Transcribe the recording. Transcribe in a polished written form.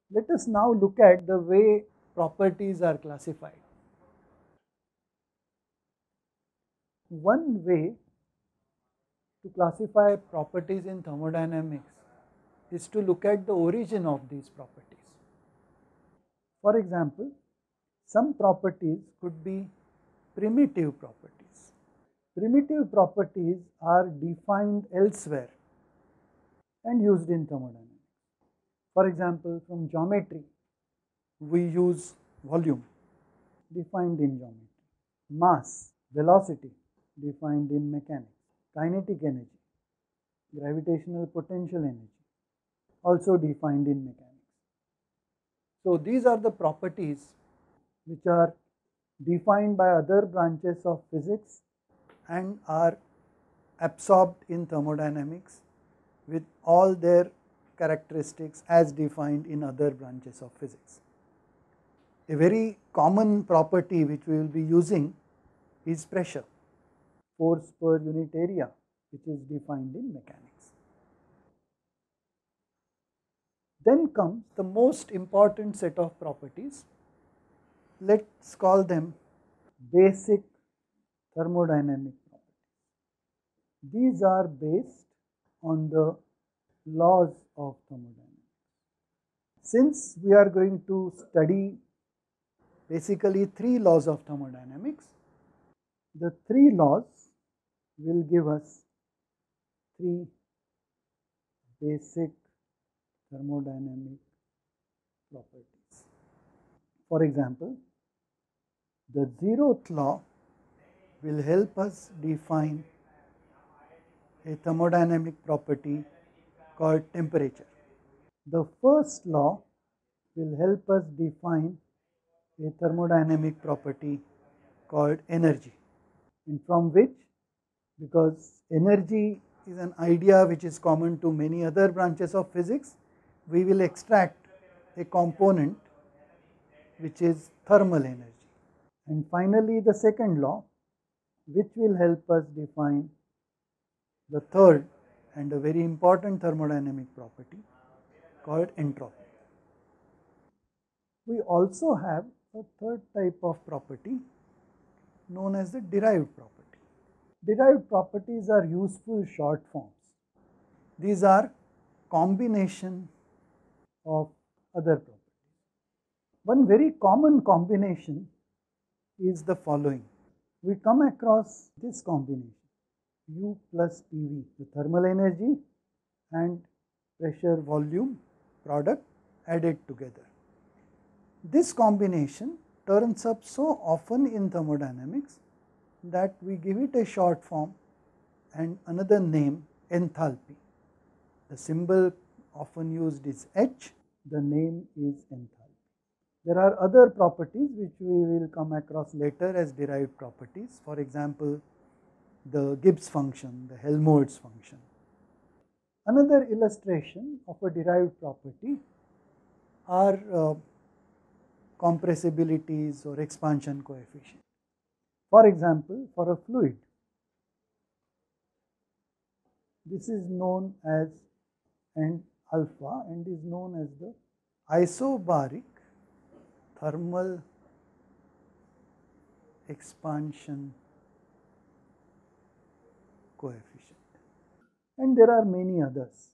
Let us now look at the way properties are classified. One way to classify properties in thermodynamics is to look at the origin of these properties. For example, some properties could be primitive properties. Primitive properties are defined elsewhere and used in thermodynamics. For example, from geometry, we use volume defined in geometry, mass, velocity defined in mechanics, kinetic energy, gravitational potential energy also defined in mechanics. So these are the properties which are defined by other branches of physics and are absorbed in thermodynamics with all their characteristics as defined in other branches of physics. A very common property which we will be using is pressure, force per unit area, which is defined in mechanics. Then comes the most important set of properties. Let's call them basic thermodynamic properties. These are based on the laws of thermodynamics. Since we are going to study basically three laws of thermodynamics, the three laws will give us three basic thermodynamic properties. For example, the zeroth law will help us define a thermodynamic property called temperature. The first law will help us define a thermodynamic property called energy, and from which, because energy is an idea which is common to many other branches of physics, we will extract a component which is thermal energy. And finally, the second law, which will help us define the third and a very important thermodynamic property called entropy. We also have a third type of property known as the derived property. Derived properties are useful short forms. These are combination of other properties. One very common combination is the following. We come across this combination, U plus PV, the thermal energy and pressure volume product added together. This combination turns up so often in thermodynamics that we give it a short form and another name, enthalpy. The symbol often used is H, the name is enthalpy. There are other properties which we will come across later as derived properties. For example, the Gibbs function, the Helmholtz function. Another illustration of a derived property are compressibilities or expansion coefficient. For example, for a fluid, this is known as N alpha and is known as the isobaric thermal expansion coefficient. And there are many others.